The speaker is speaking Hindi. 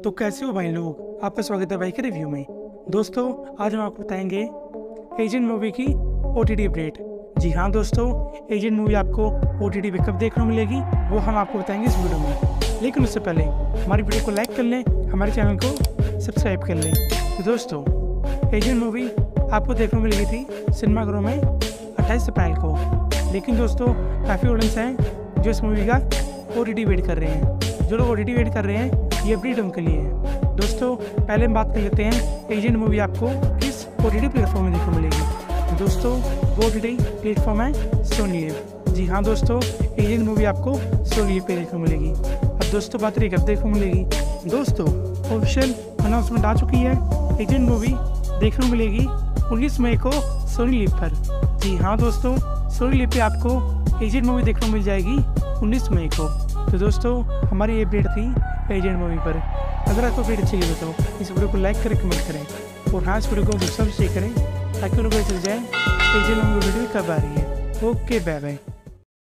तो कैसे हो भाई लोग, आपका स्वागत है भाई के रिव्यू में। दोस्तों आज हम आपको बताएंगे एजेंट मूवी की OTT अपडेट। जी हाँ दोस्तों, एजेंट मूवी आपको OTT पे कब देखने को मिलेगी वो हम आपको बताएंगे इस वीडियो में। लेकिन उससे पहले हमारी वीडियो को लाइक कर लें, हमारे चैनल को सब्सक्राइब कर लें। तो दोस्तों एजेंट मूवी आपको देखने को मिलेगी थी सिनेमाघरों में 28 अप्रैल को। लेकिन दोस्तों काफ़ी ऑडियंस हैं जो इस मूवी का OTT वेट कर रहे हैं। जो लोग OTT वेट कर रहे हैं ये अपडेट उनके लिए है। दोस्तों पहले हम बात कर लेते हैं एजेंट मूवी आपको किस OTT प्लेटफॉर्म में देखने को मिलेगी। दोस्तों वो OTT प्लेटफॉर्म है सोनी लिव। जी हाँ दोस्तों, एजेंट मूवी आपको सोनी लिव पे देखने को मिलेगी। अब दोस्तों बात रही कब देखने को मिलेगी। दोस्तों ऑफिशियल अनाउंसमेंट आ चुकी है, एजेंट मूवी देखने को मिलेगी 19 मई को सोनी लिव पर। जी हाँ दोस्तों, सोनी लिव पे आपको एजेंट मूवी देखने को मिल जाएगी 19 मई को। तो दोस्तों हमारी ये अपडेट थी एजेंट मूवी पर। अगर आपको अपडेट अच्छी लगी तो इस वीडियो को लाइक करें, कमेंट करें और हाँ इस वीडियो को सबसे शेयर करें ताकि उनको पता चल जाए एजेंट मूवी वीडियो कब आ रही है। Okay bye bye.